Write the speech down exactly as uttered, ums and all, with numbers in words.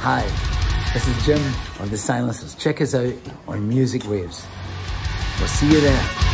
Hi, this is Jim of The Silencers. Check us out on Music Waves. We'll see you there.